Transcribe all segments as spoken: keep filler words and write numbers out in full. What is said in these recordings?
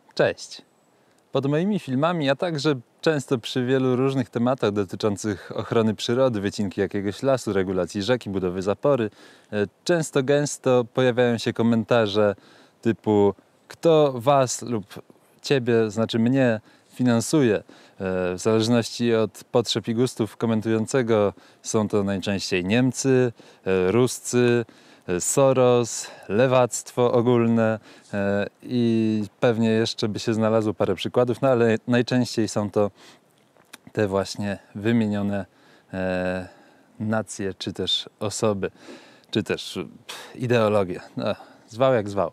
Cześć! Pod moimi filmami, a także często przy wielu różnych tematach dotyczących ochrony przyrody, wycinki jakiegoś lasu, regulacji rzeki, budowy zapory, często gęsto pojawiają się komentarze typu kto was lub ciebie, znaczy mnie, finansuje. W zależności od potrzeb i gustów komentującego są to najczęściej Niemcy, Ruscy, Soros, lewactwo ogólne i pewnie jeszcze by się znalazło parę przykładów, no ale najczęściej są to te właśnie wymienione e, nacje, czy też osoby, czy też pff, ideologie. No, zwał jak zwał.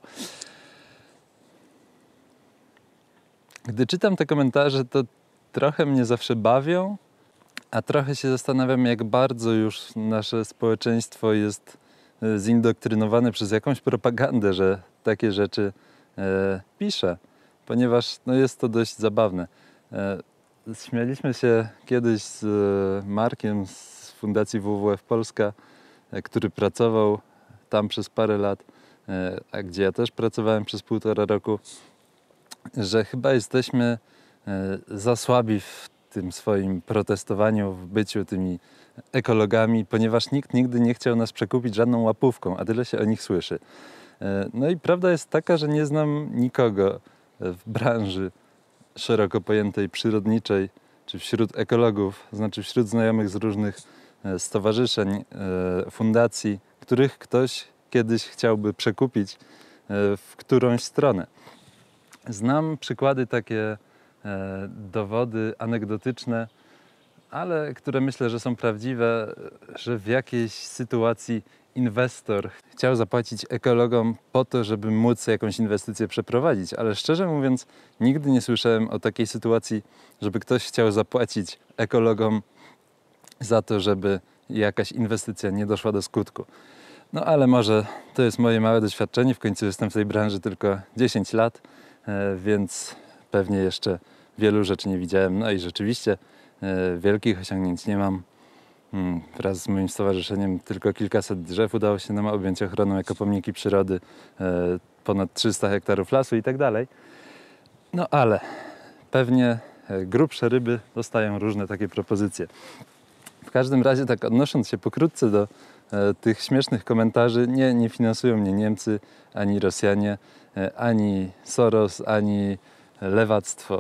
Gdy czytam te komentarze, to trochę mnie zawsze bawią, a trochę się zastanawiam, jak bardzo już nasze społeczeństwo jest zindoktrynowane przez jakąś propagandę, że takie rzeczy e, pisze, ponieważ no, jest to dość zabawne. E, śmialiśmy się kiedyś z e, Markiem z Fundacji W W F Polska, e, który pracował tam przez parę lat, e, a gdzie ja też pracowałem przez półtora roku, że chyba jesteśmy e, za słabi w tym swoim protestowaniu, w byciu tymi ekologami, ponieważ nikt nigdy nie chciał nas przekupić żadną łapówką, a tyle się o nich słyszy. No i prawda jest taka, że nie znam nikogo w branży szeroko pojętej przyrodniczej, czy wśród ekologów, znaczy wśród znajomych z różnych stowarzyszeń, fundacji, których ktoś kiedyś chciałby przekupić w którąś stronę. Znam przykłady takie, dowody anegdotyczne, ale które myślę, że są prawdziwe, że w jakiejś sytuacji inwestor chciał zapłacić ekologom po to, żeby móc jakąś inwestycję przeprowadzić. Ale szczerze mówiąc, nigdy nie słyszałem o takiej sytuacji, żeby ktoś chciał zapłacić ekologom za to, żeby jakaś inwestycja nie doszła do skutku. No ale może to jest moje małe doświadczenie, w końcu jestem w tej branży tylko dziesięć lat, więc pewnie jeszcze wielu rzeczy nie widziałem. No i rzeczywiście wielkich osiągnięć nie mam. Wraz z moim stowarzyszeniem tylko kilkaset drzew udało się nam objąć ochroną jako pomniki przyrody, ponad trzysta hektarów lasu i tak dalej. No ale pewnie grubsze ryby dostają różne takie propozycje. W każdym razie, tak odnosząc się pokrótce do tych śmiesznych komentarzy, nie, nie finansują mnie Niemcy, ani Rosjanie, ani Soros, ani lewactwo.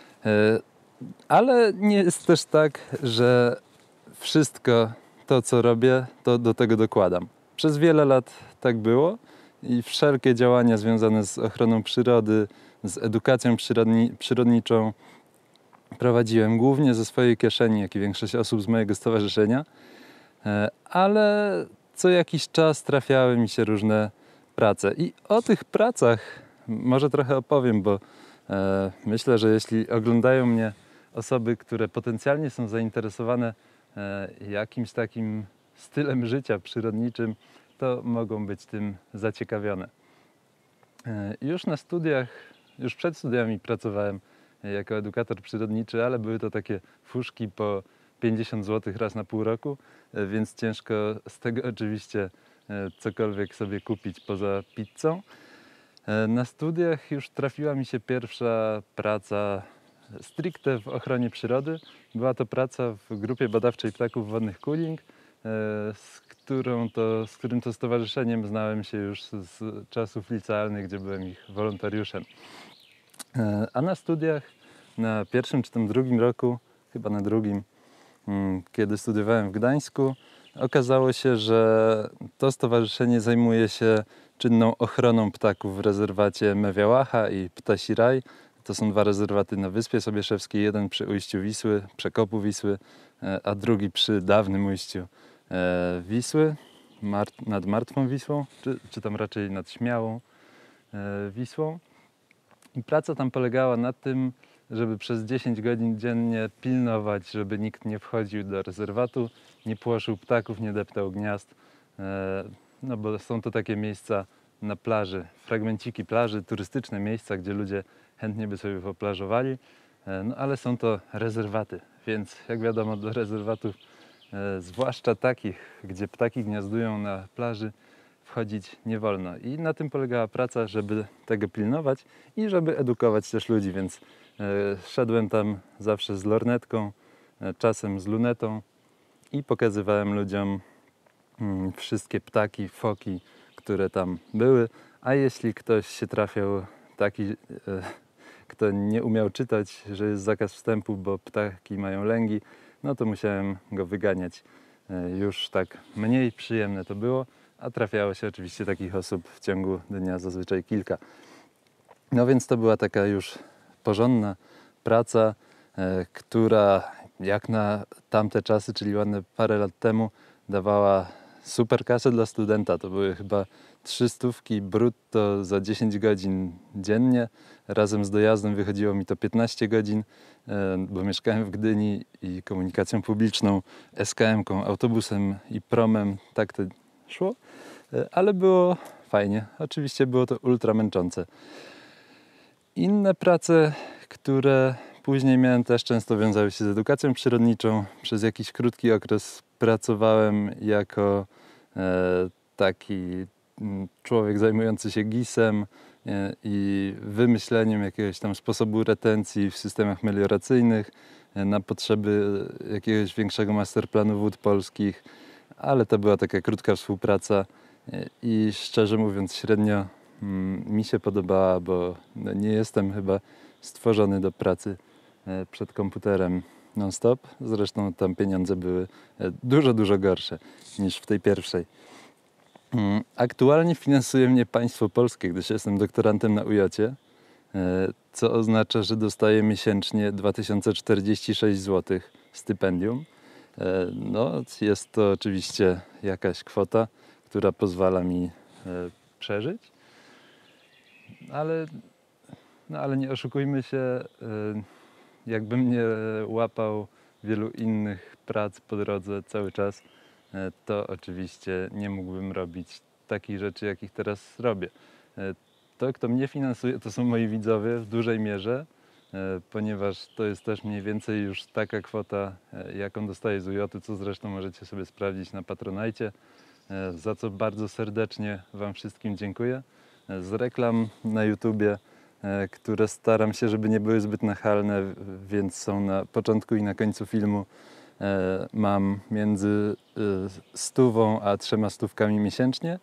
Ale nie jest też tak, że wszystko to, co robię, to do tego dokładam. Przez wiele lat tak było i wszelkie działania związane z ochroną przyrody, z edukacją przyrodni przyrodniczą prowadziłem głównie ze swojej kieszeni, jak i większość osób z mojego stowarzyszenia, ale co jakiś czas trafiały mi się różne prace. I o tych pracach może trochę opowiem, bo e, myślę, że jeśli oglądają mnie osoby, które potencjalnie są zainteresowane e, jakimś takim stylem życia przyrodniczym, to mogą być tym zaciekawione. E, już na studiach, już przed studiami pracowałem jako edukator przyrodniczy, ale były to takie fuszki po pięćdziesiąt złotych raz na pół roku, e, więc ciężko z tego oczywiście e, cokolwiek sobie kupić poza pizzą. E, na studiach już trafiła mi się pierwsza praca stricte w ochronie przyrody. Była to praca w grupie badawczej ptaków wodnych Kuling, z, którą to, z którym to stowarzyszeniem znałem się już z czasów licealnych, gdzie byłem ich wolontariuszem. A na studiach, na pierwszym czy tam drugim roku, chyba na drugim, kiedy studiowałem w Gdańsku, okazało się, że to stowarzyszenie zajmuje się czynną ochroną ptaków w rezerwacie Mewiałacha i Ptasi Raj. To są dwa rezerwaty na Wyspie Sobieszewskiej, jeden przy ujściu Wisły, przekopu Wisły, a drugi przy dawnym ujściu Wisły, nad Martwą Wisłą, czy, czy tam raczej nad Śmiałą Wisłą. I praca tam polegała na tym, żeby przez dziesięć godzin dziennie pilnować, żeby nikt nie wchodził do rezerwatu, nie płoszył ptaków, nie deptał gniazd, no bo są to takie miejsca na plaży, fragmenciki plaży, turystyczne miejsca, gdzie ludzie chętnie by sobie poplażowali, no ale są to rezerwaty, więc jak wiadomo, do rezerwatów, zwłaszcza takich, gdzie ptaki gniazdują na plaży, wchodzić nie wolno. I na tym polegała praca, żeby tego pilnować i żeby edukować też ludzi, więc e, szedłem tam zawsze z lornetką, e, czasem z lunetą i pokazywałem ludziom mm, wszystkie ptaki, foki, które tam były, a jeśli ktoś się trafiał taki, e, kto nie umiał czytać, że jest zakaz wstępu, bo ptaki mają lęgi, no to musiałem go wyganiać. E, już tak mniej przyjemne to było, a trafiało się oczywiście takich osób w ciągu dnia zazwyczaj kilka. No więc to była taka już porządna praca, e, która jak na tamte czasy, czyli ładne parę lat temu, dawała super kasę dla studenta. To były chyba trzy stówki brutto za dziesięć godzin dziennie. Razem z dojazdem wychodziło mi to piętnaście godzin, e, bo mieszkałem w Gdyni i komunikacją publiczną, es ka emką, autobusem i promem, tak to szło. E, ale było fajnie. Oczywiście było to ultra męczące. Inne prace, które później miałem, też często wiązały się z edukacją przyrodniczą. Przez jakiś krótki okres pracowałem jako e, taki m, człowiek zajmujący się gisem e, i wymyśleniem jakiegoś tam sposobu retencji w systemach melioracyjnych e, na potrzeby jakiegoś większego masterplanu wód polskich, ale to była taka krótka współpraca e, i szczerze mówiąc średnio mi się podobała, bo no nie jestem chyba stworzony do pracy e, przed komputerem non-stop. Zresztą tam pieniądze były e, dużo, dużo gorsze niż w tej pierwszej. Mm, Aktualnie finansuje mnie państwo polskie, gdyż jestem doktorantem na u jocie, e, co oznacza, że dostaję miesięcznie dwa tysiące czterdzieści sześć złotych stypendium. E, No, jest to oczywiście jakaś kwota, która pozwala mi e, przeżyć. Ale, no ale nie oszukujmy się, y, jakbym nie łapał wielu innych prac po drodze cały czas, y, to oczywiście nie mógłbym robić takich rzeczy, jakich teraz robię. Y, To, kto mnie finansuje, to są moi widzowie w dużej mierze, y, ponieważ to jest też mniej więcej już taka kwota, y, jaką dostaję z u jotu, co zresztą możecie sobie sprawdzić na Patronite, y, za co bardzo serdecznie Wam wszystkim dziękuję. Z reklam na YouTubie, e, które staram się, żeby nie były zbyt nachalne, więc są na początku i na końcu filmu. E, Mam między e, stówą a trzema stówkami miesięcznie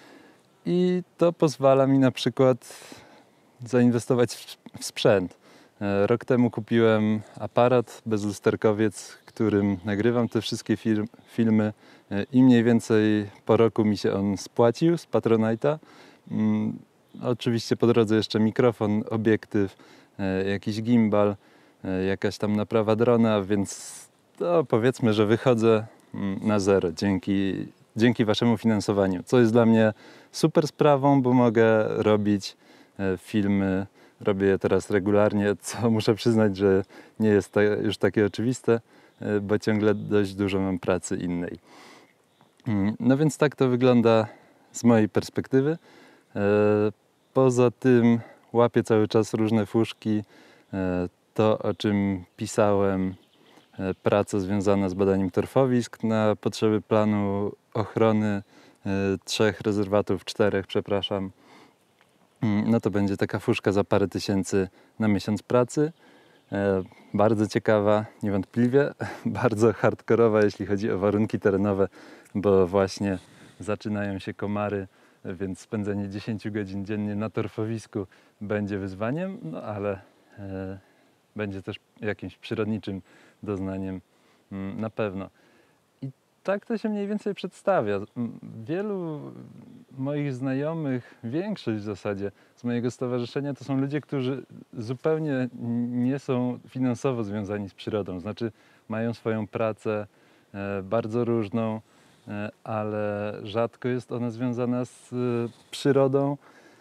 i to pozwala mi na przykład zainwestować w w sprzęt. E, Rok temu kupiłem aparat bezlusterkowiec, którym nagrywam te wszystkie fil- filmy e, i mniej więcej po roku mi się on spłacił z Patronite'a. Mm, Oczywiście po drodze jeszcze mikrofon, obiektyw, e, jakiś gimbal, e, jakaś tam naprawa drona, więc to powiedzmy, że wychodzę mm, na zero dzięki, dzięki Waszemu finansowaniu, co jest dla mnie super sprawą, bo mogę robić e, filmy, robię je teraz regularnie, co muszę przyznać, że nie jest ta, już takie oczywiste, e, bo ciągle dość dużo mam pracy innej. Mm, No więc tak to wygląda z mojej perspektywy. E, Poza tym łapię cały czas różne fuszki. E, To, o czym pisałem, e, praca związana z badaniem torfowisk na potrzeby planu ochrony e, trzech rezerwatów, czterech, przepraszam. Mm, No to będzie taka fuszka za parę tysięcy na miesiąc pracy. E, Bardzo ciekawa, niewątpliwie, bardzo hardkorowa, jeśli chodzi o warunki terenowe, bo właśnie zaczynają się komary, więc spędzenie dziesięć godzin dziennie na torfowisku będzie wyzwaniem, no ale e, będzie też jakimś przyrodniczym doznaniem mm, na pewno. I tak to się mniej więcej przedstawia. M, Wielu moich znajomych, większość w zasadzie z mojego stowarzyszenia to są ludzie, którzy zupełnie nie są finansowo związani z przyrodą. Znaczy mają swoją pracę e, bardzo różną, e, ale rzadko jest ona związana z e, przyrodą,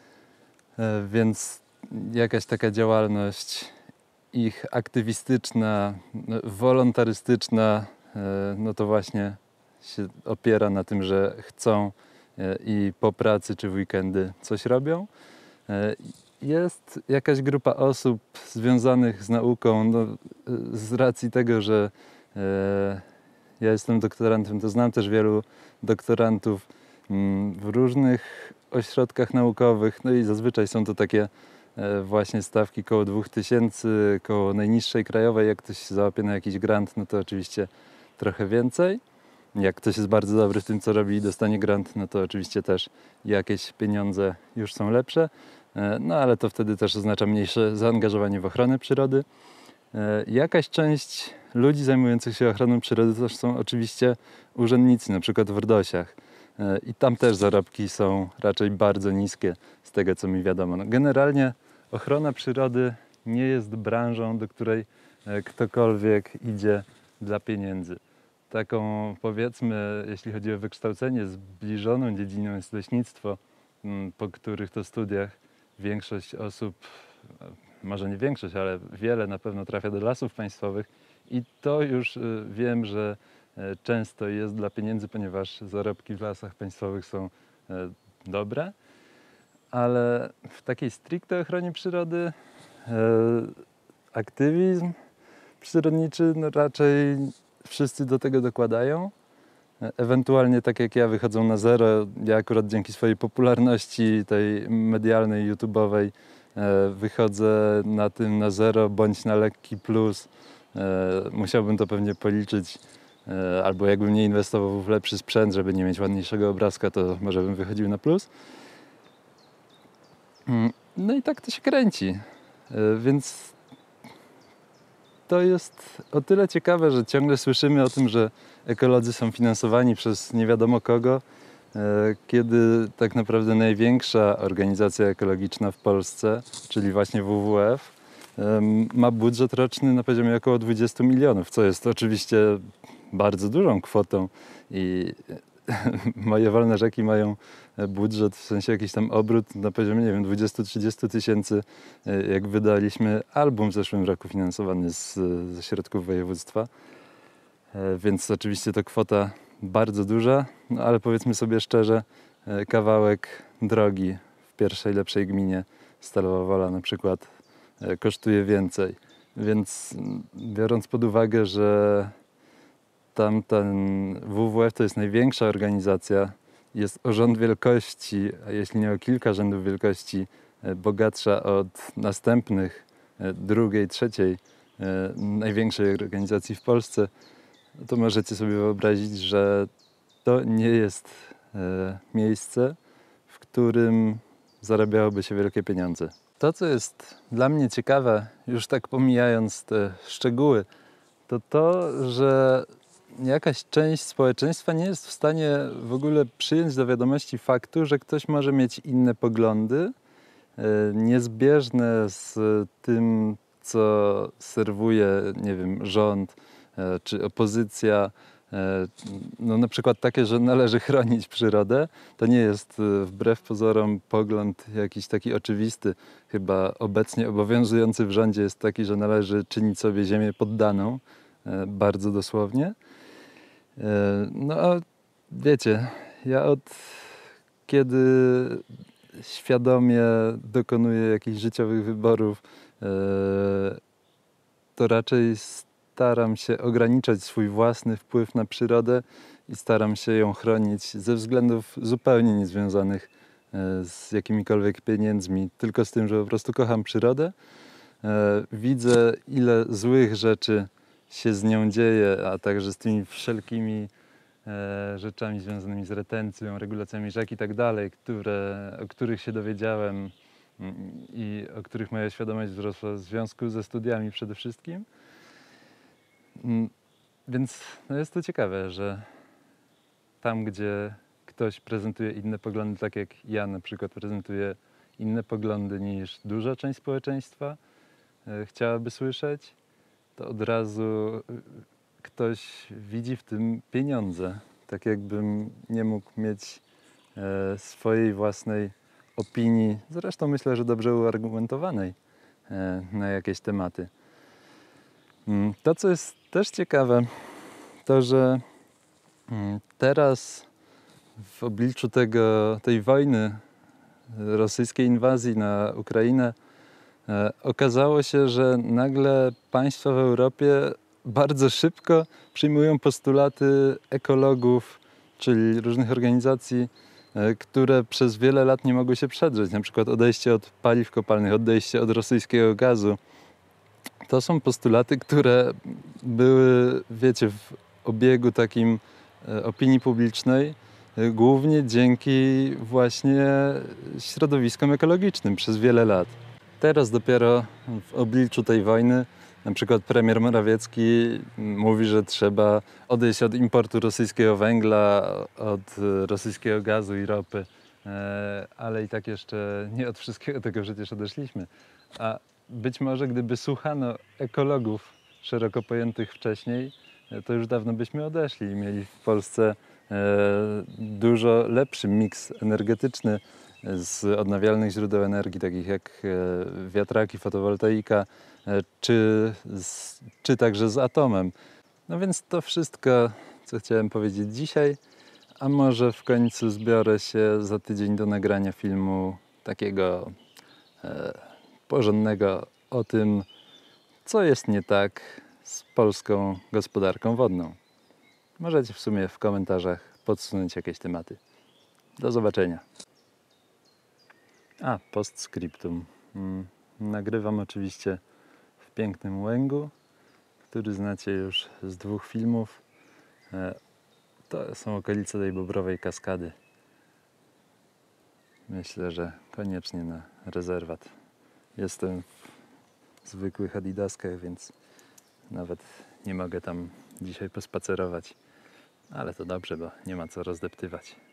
e, więc jakaś taka działalność ich aktywistyczna, no, wolontarystyczna, e, no to właśnie się opiera na tym, że chcą e, i po pracy czy w weekendy coś robią. E, Jest jakaś grupa osób związanych z nauką, no, e, z racji tego, że e, ja jestem doktorantem, to znam też wielu doktorantów w różnych ośrodkach naukowych, no i zazwyczaj są to takie właśnie stawki koło dwóch tysięcy, koło najniższej krajowej. Jak ktoś się załapie na jakiś grant, no to oczywiście trochę więcej. Jak ktoś jest bardzo dobry w tym, co robi i dostanie grant, no to oczywiście też jakieś pieniądze już są lepsze. No ale to wtedy też oznacza mniejsze zaangażowanie w ochronę przyrody. Jakaś część ludzi zajmujących się ochroną przyrody to też są oczywiście urzędnicy, na przykład w RDOŚ-ach. I tam też zarobki są raczej bardzo niskie, z tego co mi wiadomo. No, generalnie ochrona przyrody nie jest branżą, do której ktokolwiek idzie dla pieniędzy. Taką, powiedzmy, jeśli chodzi o wykształcenie, zbliżoną dziedziną jest leśnictwo, po których to studiach większość osób, może nie większość, ale wiele na pewno trafia do lasów państwowych i to już wiem, że często jest dla pieniędzy, ponieważ zarobki w lasach państwowych są dobre, ale w takiej stricte ochronie przyrody aktywizm przyrodniczy no raczej wszyscy do tego dokładają. Ewentualnie tak jak ja wychodzą na zero. Ja akurat dzięki swojej popularności tej medialnej, youtube'owej wychodzę na tym na zero bądź na lekki plus. Musiałbym to pewnie policzyć. Albo jakbym nie inwestował w lepszy sprzęt, żeby nie mieć ładniejszego obrazka, to może bym wychodził na plus. No i tak to się kręci. Więc to jest o tyle ciekawe, że ciągle słyszymy o tym, że ekolodzy są finansowani przez nie wiadomo kogo, kiedy tak naprawdę największa organizacja ekologiczna w Polsce, czyli właśnie W W F, ma budżet roczny na poziomie około dwudziestu milionów, co jest oczywiście bardzo dużą kwotą i moje wolne rzeki mają budżet, w sensie jakiś tam obrót na poziomie, nie wiem, dwudziestu do trzydziestu tysięcy, jak wydaliśmy album w zeszłym roku finansowany z, ze środków województwa. Więc oczywiście to kwota bardzo duża, no ale powiedzmy sobie szczerze, kawałek drogi w pierwszej lepszej gminie, Stalowa Wola na przykład, kosztuje więcej. Więc biorąc pod uwagę, że tamten W W F to jest największa organizacja, jest o rząd wielkości, a jeśli nie o kilka rzędów wielkości, bogatsza od następnych, drugiej, trzeciej największej organizacji w Polsce, to możecie sobie wyobrazić, że to nie jest miejsce, w którym zarabiałoby się wielkie pieniądze. To, co jest dla mnie ciekawe, już tak pomijając te szczegóły, to to, że jakaś część społeczeństwa nie jest w stanie w ogóle przyjąć do wiadomości faktu, że ktoś może mieć inne poglądy, niezbieżne z tym, co serwuje, nie wiem, rząd czy opozycja. No na przykład takie, że należy chronić przyrodę, to nie jest wbrew pozorom pogląd jakiś taki oczywisty. Chyba obecnie obowiązujący w rządzie jest taki, że należy czynić sobie ziemię poddaną, bardzo dosłownie. No a wiecie, ja od kiedy świadomie dokonuję jakichś życiowych wyborów, to raczej staram się ograniczać swój własny wpływ na przyrodę i staram się ją chronić ze względów zupełnie niezwiązanych z jakimikolwiek pieniędzmi, tylko z tym, że po prostu kocham przyrodę. Widzę, ile złych rzeczy się z nią dzieje, a także z tymi wszelkimi rzeczami związanymi z retencją, regulacjami rzek i tak dalej, które, o których się dowiedziałem i o których moja świadomość wzrosła w związku ze studiami przede wszystkim. Więc no jest to ciekawe, że tam, gdzie ktoś prezentuje inne poglądy, tak jak ja na przykład prezentuję inne poglądy niż duża część społeczeństwa chciałaby słyszeć, to od razu ktoś widzi w tym pieniądze. Tak jakbym nie mógł mieć e, swojej własnej opinii, zresztą myślę, że dobrze uargumentowanej e, na jakieś tematy. To, co jest też ciekawe, to, że teraz w obliczu tego, tej wojny, rosyjskiej inwazji na Ukrainę, e, okazało się, że nagle państwa w Europie bardzo szybko przyjmują postulaty ekologów, czyli różnych organizacji e, które przez wiele lat nie mogły się przedrzeć. Na przykład odejście od paliw kopalnych, odejście od rosyjskiego gazu. To są postulaty, które były, wiecie, w obiegu takim e, opinii publicznej, e, głównie dzięki właśnie środowiskom ekologicznym przez wiele lat. Teraz dopiero w obliczu tej wojny na przykład premier Morawiecki mówi, że trzeba odejść od importu rosyjskiego węgla, od rosyjskiego gazu i ropy, e, ale i tak jeszcze nie od wszystkiego tego przecież odeszliśmy. A być może gdyby słuchano ekologów szeroko pojętych wcześniej, to już dawno byśmy odeszli i mieli w Polsce e, dużo lepszy miks energetyczny z odnawialnych źródeł energii, takich jak e, wiatraki, fotowoltaika, e, czy, z, czy także z atomem. No więc to wszystko, co chciałem powiedzieć dzisiaj, a może w końcu zbiorę się za tydzień do nagrania filmu takiego e, porządnego o tym, co jest nie tak z polską gospodarką wodną. Możecie w sumie w komentarzach podsunąć jakieś tematy. Do zobaczenia. A, postscriptum. Mm, nagrywam oczywiście w pięknym Łęgu, który znacie już z dwóch filmów. E, to są okolice tej Bobrowej Kaskady. Myślę, że koniecznie na rezerwat. Jestem w zwykłych adidaskach, więc nawet nie mogę tam dzisiaj pospacerować. Ale to dobrze, bo nie ma co rozdeptywać.